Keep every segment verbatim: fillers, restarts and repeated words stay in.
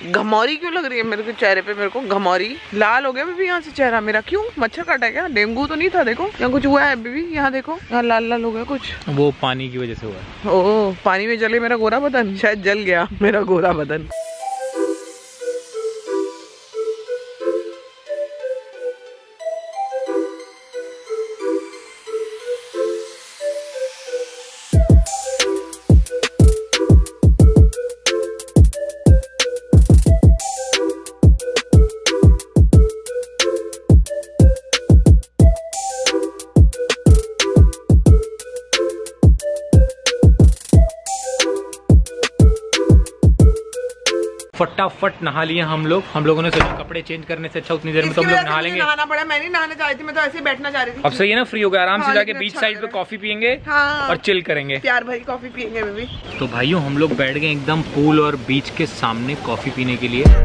घमौरी क्यों लग रही है मेरे को चेहरे पे? मेरे को घमौरी लाल हो गया बेबी यहाँ से चेहरा मेरा। क्यों? मच्छर काटा है क्या? डेंगू तो नहीं था? देखो यहाँ कुछ हुआ है बेबी, यहाँ देखो यहाँ लाल लाल हो गया कुछ। वो पानी की वजह से हुआ है। ओह पानी में जले मेरा गोरा बदन, शायद जल गया मेरा गोरा बदन। फटाफट नहा लिए हम लोग। हम लोगों ने सोचा कपड़े चेंज करने से अच्छा उतनी देर में तो हम लोग नहा लेंगे। नहाना पड़ा, मैं नहीं नहाने जा रही थी, मैं तो ऐसे ही बैठना चाह रही थी। अब सही है ना, फ्री हो गया, आराम हाँ, से जाके बीच अच्छा साइड पे कॉफी पियेंगे हाँ, और चिल करेंगे। प्यार भरी कॉफी पियेंगे बेबी। तो भाइयों हम लोग बैठ गए एकदम पूल और बीच के सामने कॉफी पीने के लिए।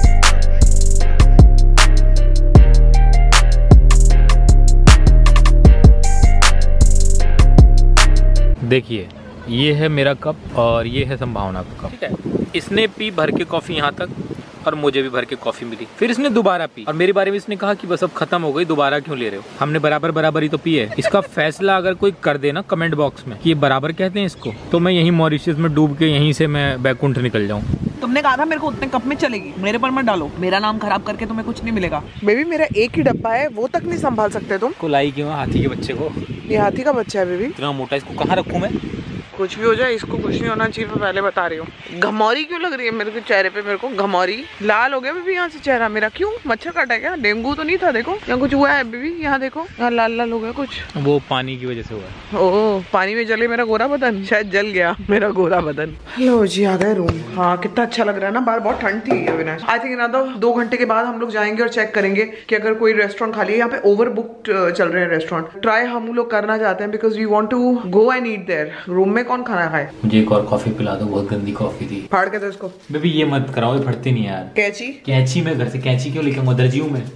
देखिए ये है मेरा कप और ये है संभावना का कप, ठीक है। इसने पी भर के कॉफी यहाँ तक और मुझे भी भर के कॉफी मिली। फिर इसने दोबारा पी और मेरे बारे में इसने कहा कि बस अब खत्म हो गई, दोबारा क्यों ले रहे हो? हमने बराबर बराबर ही तो पी है। इसका फैसला अगर कोई कर देना कमेंट बॉक्स में कि ये बराबर कहते हैं इसको, तो मैं यहीं मॉरिशस में डूब के यहीं से मैं बैकुंठ निकल जाऊँ। तुमने कहा था मेरे को उतने कप में चलेगी, मेरे पर मत डालो, मेरा नाम खराब करके तुम्हें कुछ नहीं मिलेगा। बेबी मेरा एक ही डब्बा है, वो तक नहीं संभाल सकते तुम? को लाई क्यों हाथी के बच्चे को? ये हाथी का बच्चा है बेबी। इतना मोटा, इसको कहाँ रखूँ मैं? कुछ भी हो जाए इसको कुछ नहीं होना चाहिए, मैं पहले बता रही हूँ। घमौरी क्यों लग रही है मेरे को चेहरे पे? मेरे को घमौरी लाल हो गया बेबी यहाँ से चेहरा मेरा। क्यों? मच्छर काटा है क्या? डेंगू तो नहीं था? देखो यहाँ कुछ हुआ है बेबी, यहाँ देखो यहाँ लाल लाल हो गया कुछ। वो पानी की वजह से हुआ है। ओह पानी में जले मेरा गोरा बदन, शायद जल गया मेरा गोरा बदन। लो जी आ गए रूम। हाँ कितना अच्छा लग रहा है ना, बाहर बहुत ठंड थी अविनाश। आई थिंक ना तो दो घंटे के बाद हम लोग जाएंगे और चेक करेंगे कि अगर कोई रेस्टोरेंट खाली है। यहाँ पे ओवर बुक चल रहे हैं रेस्टोरेंट, ट्राई हम लोग करना चाहते हैं because we want to go and eat there. Room में कौन खाना खाए? मुझे एक और कॉफी पिला दो, बहुत गंदी कॉफी थी। फाड़ के दो इसको। बेबी ये मत कराओ, ये फटती नहीं यार। कैची कैची में घर से कैची क्यों लेके आऊंगा? दर्जियों में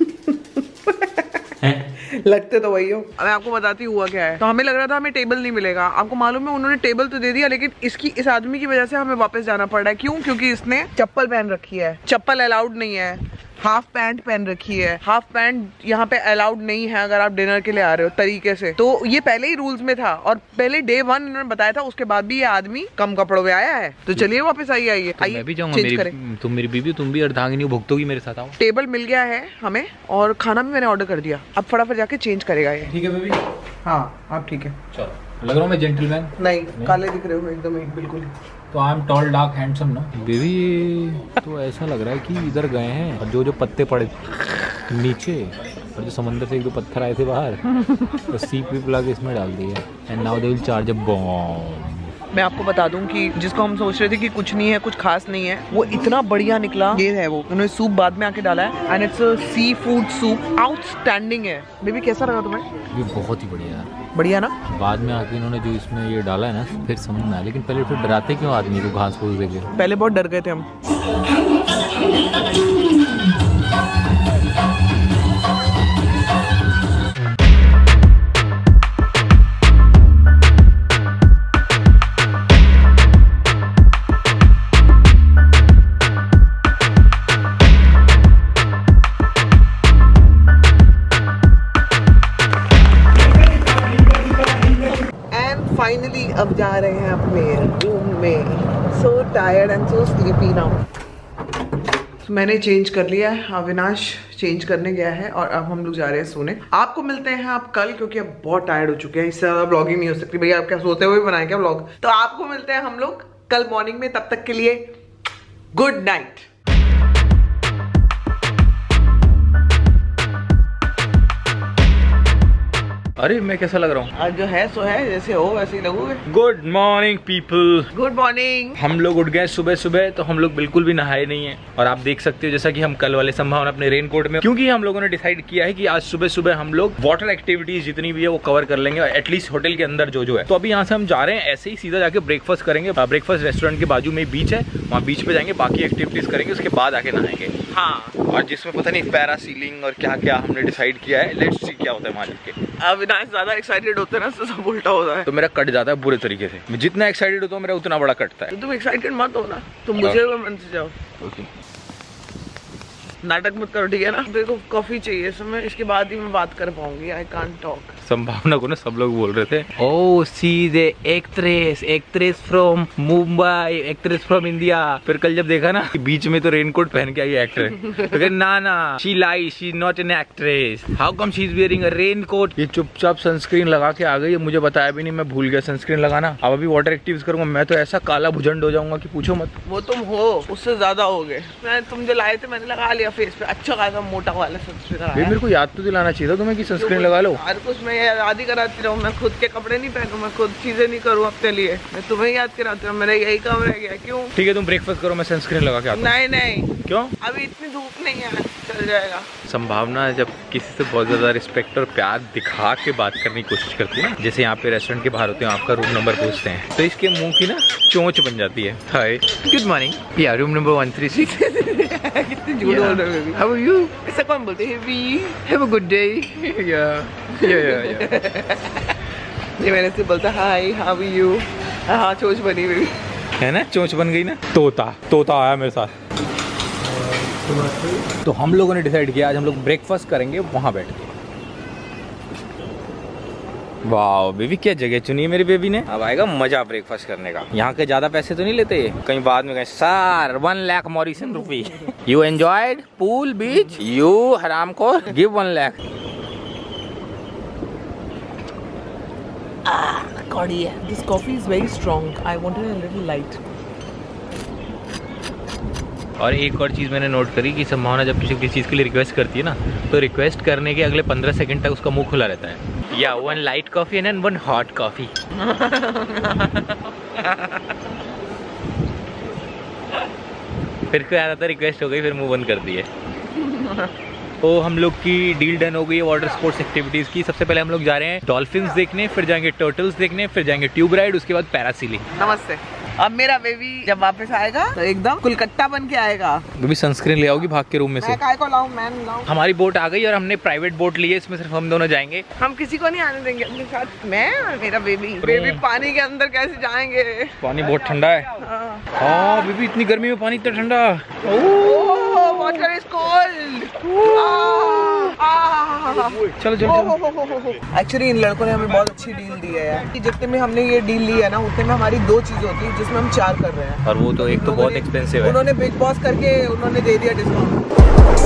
लगते तो वही हो। अब मैं आपको बताती हुआ क्या है। तो हमें लग रहा था हमें टेबल नहीं मिलेगा। आपको मालूम है उन्होंने टेबल तो दे दिया, लेकिन इसकी इस आदमी की वजह से हमें वापस जाना पड़ रहा है। क्यों? क्योंकि इसने चप्पल पहन रखी है। चप्पल अलाउड नहीं है। हाफ पैंट पहन रखी है। हाफ पैंट यहाँ पे अलाउड नहीं है अगर आप डिनर के लिए आ रहे हो तरीके से। तो ये पहले ही रूल्स में था और पहले डे वन इन्होंने बताया था, उसके बाद भी ये आदमी कम कपड़ों में आया है। तो चलिए वापस आइए आइए तो मैं भी जाऊंगा। मेरी, तुम मेरी बीवी, तुम भी अर्धांगिनी भुगतोगी मेरे साथ। आओ। टेबल मिल गया है हमें और खाना भी मैंने ऑर्डर कर दिया। अब फटाफट जाके चेंज करेगा ये। ठीक है बेबी? हाँ आप ठीक है। चलो लग रहा हूँ मैं जेंटलमैन? नहीं, नहीं काले दिख रहे हो एकदम ही बिल्कुल। तो I am tall dark handsome ना बेबी? तो ऐसा लग रहा है कि इधर गए हैं और जो जो पत्ते पड़े नीचे और जो समंदर से एक दो पत्थर आए थे बाहर तो सीप भी बुला के इसमें डाल दिए and now they will charge a bomb. मैं आपको बता दूं कि जिसको हम सोच रहे थे कि कुछ नहीं है, कुछ खास नहीं है, वो इतना बढ़िया निकला। ये है वो, उन्होंने सूप बाद में आके डाला है and it's a sea food soup, outstanding है। बेबी कैसा लगा तुम्हें? ये बहुत ही बढ़िया यार। बढ़िया ना? बाद में आके इन्होंने जो इसमें ये डाला है ना फिर समझ में आया, लेकिन पहले फिर डराते क्यों आदमी को घास फूस देके? पहले बहुत डर गए थे हम। फाइनली अब जा रहे हैं अपने रूम में। So tired and so sleepy now. मैंने चेंज कर लिया है, अविनाश चेंज करने गया है और अब हम लोग जा रहे हैं सोने। आपको मिलते हैं आप कल, क्योंकि अब बहुत टायर्ड हो चुके हैं, इससे ज्यादा ब्लॉगिंग नहीं हो सकती। भैया आप क्या सोते हुए बनाए क्या ब्लॉग? तो आपको मिलते हैं हम लोग कल मॉर्निंग में। तब तक के लिए गुड नाइट। अरे मैं कैसा लग रहा हूँ? आज जो है सो है, जैसे हो वैसे ही लगोगे। Good morning people. Good morning. हम लोग उठ गए सुबह सुबह, तो हम लोग बिल्कुल भी नहाए नहीं है और आप देख सकते हो जैसा कि हम कल वाले संभावना अपने रेनकोट में, क्योंकि हम लोगों ने डिसाइड किया है कि आज सुबह सुबह हम लोग वाटर एक्टिविटीज जितनी भी है वो कवर कर लेंगे, एटलीस्ट होटल के अंदर जो जो है। तो अभी यहाँ से हम जा रहे हैं ऐसे ही सीधा जाके ब्रेकफास्ट करेंगे। ब्रेकफास्ट रेस्टोरेंट के बाजू में बीच है, वहाँ बीच पे जाएंगे, बाकी एक्टिविटीज करेंगे, उसके बाद आके नहाएंगे। हाँ, और जिसमें पता नहीं पैरासीलिंग और क्या क्या हमने डिसाइड किया है। लेट्स सी क्या होता है वहाँ जाके। अब अविनाश ज्यादा एक्साइटेड होते हैं ना तो सब उल्टा होता है। तो मेरा कट जाता है बुरे तरीके से। मैं जितना एक्साइटेड होता हूँ मेरा उतना बड़ा कटता है। तो तुम एक्साइटेड मत हो ना, तुम मुझे मन से जाओ। ओके नाटक मत करो, ठीक है ना। देखो कॉफी चाहिए समय, इसके बाद ही मैं बात कर पाऊंगी। I can't talk. संभावना को ना सब लोग बोल रहे थे, oh see the actress actress from Mumbai, actress from India. फिर कल जब देखा ना बीच में तो रेनकोट पहन के आई एक्ट्रेस, तो कह ना ना she lie, she not an actress, how come she is wearing a raincoat. ये चुपचाप सनस्क्रीन लगा के आ गई, मुझे बताया भी नहीं, मैं भूल गया सनस्क्रीन लगाना। अब अभी वाटर एक्टिव्स करूंगा मैं तो ऐसा काला भुजंड हो जाऊंगा कि पूछो मत। वो तुम हो, उससे ज्यादा हो गए। मैं तुम जो लाए थे मैंने लगा लिया फेस पे, अच्छा खासा मोटा वाला सनस्क्रीन। मेरे को याद तो दिलाना चाहिए था तुम्हें कि सनस्क्रीन लगा लो। हर कुछ मैं याद ही कराती रहूं, मैं खुद के कपड़े नहीं पहनूं, मैं खुद चीजें नहीं करूं अपने लिए, मैं तुम्हें याद कराती हूँ। मेरा यही काम रह गया। क्यों? ठीक है तुम ब्रेकफास्ट करो, मैं सनस्क्रीन लगा के आता हूं। नहीं नहीं क्यों? अभी इतनी धूप नहीं है, चल जाएगा। संभावना जब किसी से बहुत ज्यादा रिस्पेक्ट और प्यार दिखा के बात करने की कोशिश करती है ना, जैसे यहाँ पे रेस्टोरेंट के बाहर होते हैं, आपका रूम नंबर पूछते हैं, तो इसके मुंह की ना चोंच बन जाती है। हाय गुड मॉर्निंग या room number one three six. कितनी झूठ बोल रहे हो। How are you? ऐसा कौन बोलते हैं? Have a good day. Yeah yeah या ये मैंने से बोलता हाय हाउ आर यू। हाँ चोंच बनी हुई है ना, चोंच बन गई ना। तोता तोता आया मेरे साथ। तो हम लोगों ने डिसाइड किया आज हम लोग ब्रेकफास्ट करेंगे वहाँ बैठ के। वाह बेबी क्या जगह चुनी है मेरी बेबी ने। अब आएगा मजा ब्रेकफास्ट करने का। यहाँ के ज्यादा पैसे तो नहीं लेते ये, कहीं बाद में कहें sir one lakh Morrison rupee. You enjoyed pool beach, you हराम को गिव वन लाख। कौड़ी है। This coffee is very strong, I wanted a little light. और एक और चीज़ मैंने नोट करी कि संभावना जब किसी किसी चीज़ के लिए रिक्वेस्ट करती है ना, तो रिक्वेस्ट करने के अगले पंद्रह सेकंड तक उसका मुंह खुला रहता है। या one light coffee and one hot coffee. फिर कोई आता था रिक्वेस्ट हो गई, फिर मुंह बंद कर दिए। तो हम लोग की डील डन हो गई है वाटर स्पोर्ट्स एक्टिविटीज़ की। सबसे पहले हम लोग जा रहे हैं डॉल्फिन्स देखने, फिर जाएंगे टर्टल्स देखने, फिर जाएंगे ट्यूब राइड, उसके बाद पैरासीलिंग। नमस्ते। अब मेरा बेबी जब वापस आएगा तो एकदम कुलकट्टा बन के आएगा। बेबी सनस्क्रीन ले आओगी भाग के रूम में से? मैं काय को लाऊं, मैं लाऊं। हमारी बोट आ गई और हमने प्राइवेट बोट ली है, इसमें सिर्फ हम दोनों जाएंगे। हम किसी को नहीं आने देंगे अपने साथ, मैं और मेरा बेबी। बेबी पानी के अंदर कैसे जाएंगे? पानी बहुत ठंडा है। हाँ बेबी इतनी गर्मी में पानी इतना ठंडा। Water is cold. चलो चलो। एक्चुअली इन लड़कों ने हमें बहुत अच्छी डील दी है यार। जितने में हमने ये डील ली है ना, उतने में हमारी दो चीज होती है जिसमें हम चार कर रहे हैं। और वो तो एक तो बहुत एक्सपेंसिव है। उन्होंने बिग बॉस करके उन्होंने दे दिया डिस्काउंट।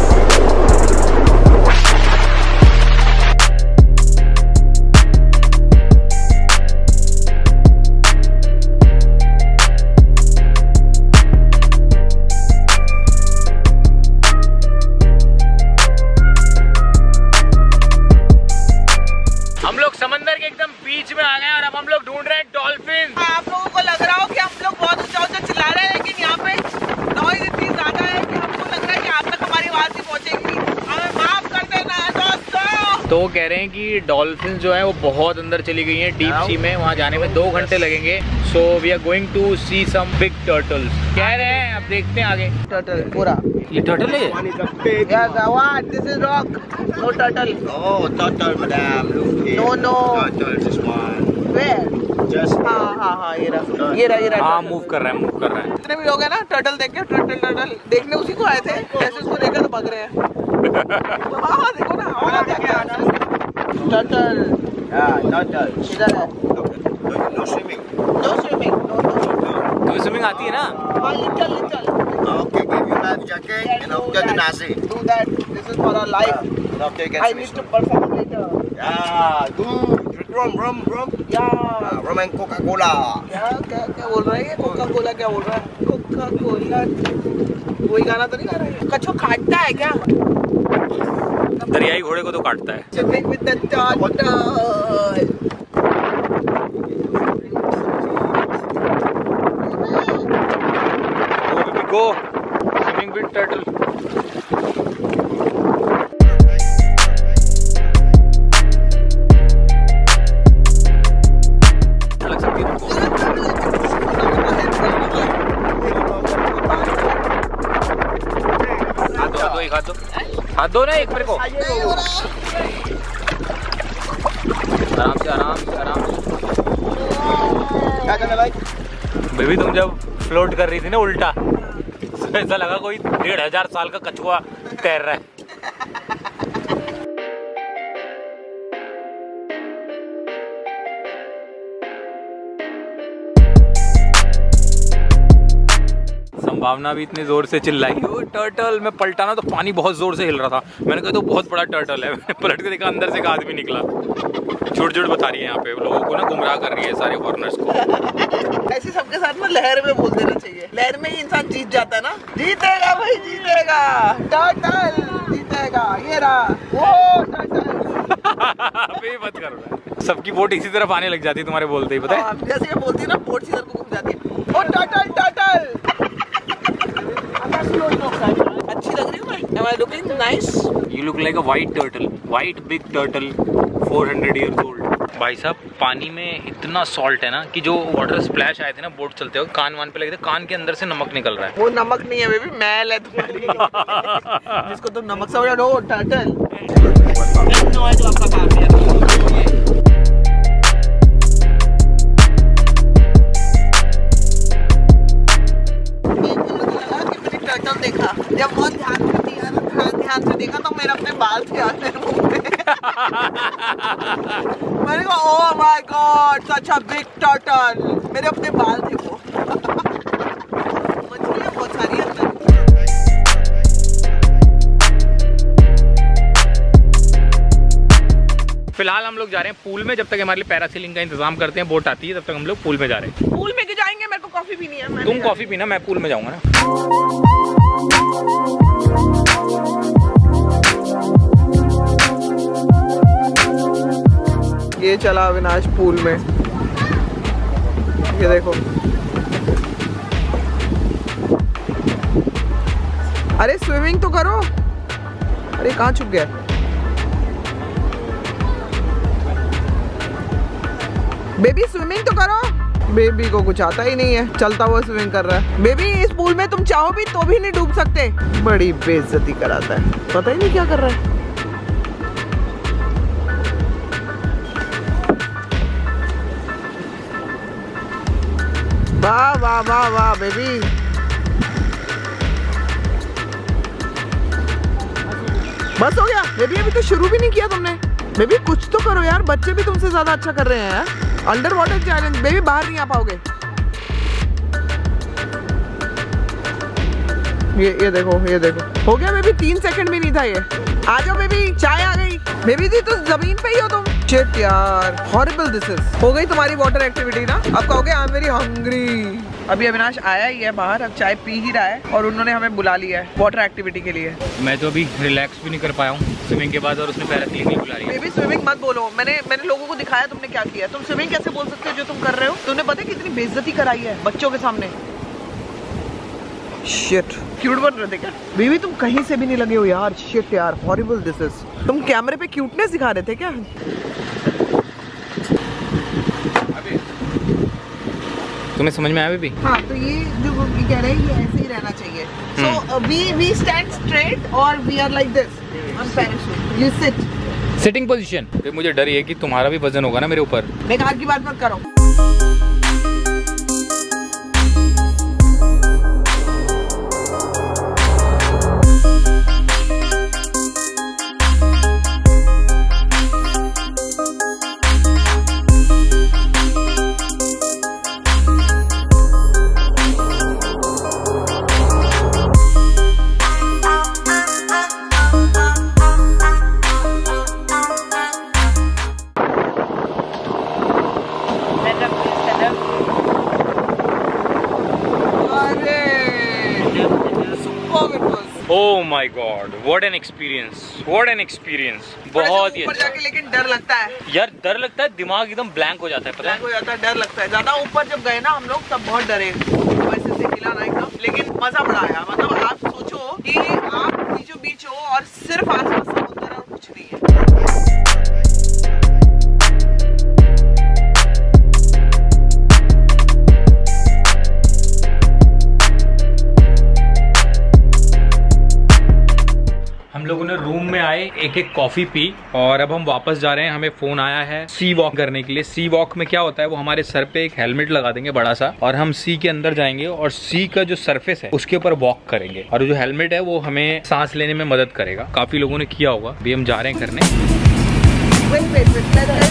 समंदर के एकदम बीच में आ गए और अब हम लोग ढूंढ रहे हैं डॉल्फिन। आप लोगों को लग रहा हो कि हम लोग बहुत ऊंचा ऊंचा चिल्ला रहे हैं, लेकिन यहाँ पे नॉइज इतनी ज्यादा है कि हमको लग रहा है कि आप तक हमारी आवाज नहीं पहुँचेगी। हमें माफ कर देना दोस्तों। तो कह रहे हैं कि डॉल्फिन जो है वो बहुत अंदर चली गई हैं डीप सी में, वहाँ जाने में दो घंटे लगेंगे। So we are going to see some big turtles कह रहे हैं, अब देखते हैं आगे। टर्टल पूरा ये टर्टल है? Yes, what? This is rock. No turtle. Oh, turtle, madam. Look here. No, no. Turtle, this one. Where? Just हाँ हाँ हाँ ये रहा ये रहा ये रहा। हाँ मूव कर रहा है मूव कर रहा है। जितने भी लोग हैं ना टर्टल देख के टर्टल टर्टल देखने उसी को आए थे, कैसे उसको देखकर तो भाग रहे हैं। हाँ हाँ देखो ना हाँ क्या क्या टर्टल। yeah, turtle. इधर है। No, no swimming. No swimming. No no. तो स्विमिंग आती है ना? हाँ little little. Okay, give you life jacket and I'll get the nasi. Do that. This is for our life. Okay, get I need to perform later. Yeah, good. Rum, rum, rum. Yeah. Uh, rum and Coca-Cola. क्या क्या क्या बोल रहा है ये? Coca Cola क्या बोल रहा है? कोका कोला वही गाना तो नहीं गा रहा है? कछुआ काटता है क्या? दरियाई घोड़े को तो काटता है। Swimming with the turtle. Go swimming with turtle. लग सकती है हाथ दो हाथ दो एक हाथ दो हाथ दो ना एक मेरे को। आराम से आराम से आराम से। क्या करना भाई? बेबी तुम जब फ्लोट कर रही थी ना उल्टा, तो ऐसा लगा कोई डेढ़ हजार साल का कछुआ तैर रहा है। संभावना भी इतनी जोर से चिल्लाई, वो टर्टल। मैं पलटा ना तो पानी बहुत जोर से हिल रहा था। मैंने कहा तो बहुत बड़ा टर्टल है। मैंने पलट के देखा, अंदर से एक आदमी निकला। झूठ झूठ बता रही है यहाँ पे लोगों को ना, गुमराह कर रही है सारे फॉरेनर्स को। ऐसे सबके साथ ना लहर में बोल देना चाहिए, लहर में ही इंसान जीत जाता है ना। जीतेगा भाई जीतेगा, टर्टल जीतेगा, ये रहा वो टर्टल। अबे मत कर रहा है। सबकी बोट इसी तरफ आने लग जाती है तुम्हारे बोलते ही, पता है? जैसे ये बोलती है ना, बोट सीधर को घूम जाती है। ओ टर्टल टर्टल अच्छी लग रही हूँ मैं? Am I looking nice? You look like a white turtle, white big turtle, four hundred years old. भाई साहब पानी में इतना सॉल्ट है ना कि जो वाटर स्प्लैश आए थे ना बोट चलते हुए, कान वान पे लगे थे, कान के अंदर से नमक निकल रहा है। वो नमक नहीं है बेबी, मैल है तुम्हारी। जिसको तुम नमक समझ रहे हो, टर्टल। आपका काम है। देखा जब बहुत ध्यान से दिया ना, ध्यान से देखा तो मेरे अपने बाल थे यार मेरे मुंह में। मैंने कहा oh my god such a big turtle, मेरे अपने बाल थे वो। मछलियाँ बहुत सारी अंदर। फिलहाल हम लोग जा रहे हैं पूल में। जब तक हमारे लिए पैरासीलिंग का इंतजाम करते हैं, बोट आती है, तब तक हम लोग पूल में जा रहे हैं। पूल में क्यों जाएंगे? मेरे को कॉफी पीनी है। तुम कॉफी पीना, मैं पूल में जाऊंगा ना। ये चला अविनाश पूल में, ये देखो। अरे स्विमिंग तो करो। अरे कहाँ छुप गया? बेबी स्विमिंग तो करो। बेबी को कुछ आता ही नहीं है, चलता हुआ स्विमिंग कर रहा है। बेबी इस पूल में तुम चाहो भी तो भी नहीं डूब सकते। बड़ी बेइज्जती कराता है, पता ही नहीं क्या कर रहा है। वाह वाह वाह वाह बेबी। बस हो गया बेबी, अभी तो शुरू भी नहीं किया तुमने। बेबी कुछ तो करो यार, बच्चे भी तुमसे ज्यादा अच्छा कर रहे हैं यार। Under water challenge. बेबी बाहर नहीं आ पाओगे। ये ये देखो ये देखो, हो गया बेबी, तीन सेकंड भी नहीं था ये। आ जाओ बेबी, चाय आ गई। बेबी जी तो जमीन पे ही हो तुम। शिट यार, हॉरिबल दिस इज। हो गई तुम्हारी वाटर एक्टिविटी ना, अब कहोगे आई एम वेरी हंग्री। अभी अविनाश आया ही है बाहर, अब चाय पी ही रहा है और उन्होंने हमें बुला लिया है वाटर एक्टिविटी के लिए। मैं तो अभी रिलैक्स भी नहीं कर पाया हूँ स्विमिंग के बाद, और उसने पैरासीलिंग नहीं बुला रही है। बेबी स्विमिंग मत बोलो, मैंने मैंने लोगों को दिखाया तुमने क्या किया। तुम स्विमिंग कैसे बोल सकते हो जो तुम कर रहे हो? तुमने पता है कितनी बेइज्जती कराई है बच्चों के सामने। शिट, क्यूट बन रहे थे क्या? बेबी तुम कहीं से भी नहीं लगे हो यार। शिट यार, हॉरिबल दिस इज। तुम कैमरे पे क्यूटनेस दिखा रहे थे क्या? तुम्हें समझ में आया बेबी? हाँ, तो ये जो कह रहे हैं ये ऐसे ही रहना चाहिए। So we we stand straight और we are like this on parachute. You sit. Sitting position. मुझे डर ये कि तुम्हारा भी वजन होगा ना मेरे ऊपर। बेकार की बात मत करो। Oh my God, what an experience, what an experience, बहुत ही ऊपर अच्छा। जाके लेकिन डर लगता है यार, डर लगता है, दिमाग एकदम ब्लैंक हो जाता है, पता ब्लैंक हो जाता है, डर लगता है ज्यादा। ऊपर जब गए ना हम लोग तब बहुत डरे, वैसे से हिला ना एकदम, लेकिन मजा बड़ा आया। मतलब आप सोचो कि आप बीचों बीच हो और सिर्फ आसपास समुद्र है और कुछ नहीं है। लोगों ने रूम में आए, एक एक कॉफी पी और अब हम वापस जा रहे हैं। हमें फोन आया है सी वॉक करने के लिए। सी वॉक में क्या होता है, वो हमारे सर पे एक हेलमेट लगा देंगे बड़ा सा और हम सी के अंदर जाएंगे और सी का जो सरफेस है उसके ऊपर वॉक करेंगे और जो हेलमेट है वो हमें सांस लेने में मदद करेगा। काफी लोगों ने किया होगा, अभी हम जा रहे हैं करने। Wait, wait, wait. Let, let,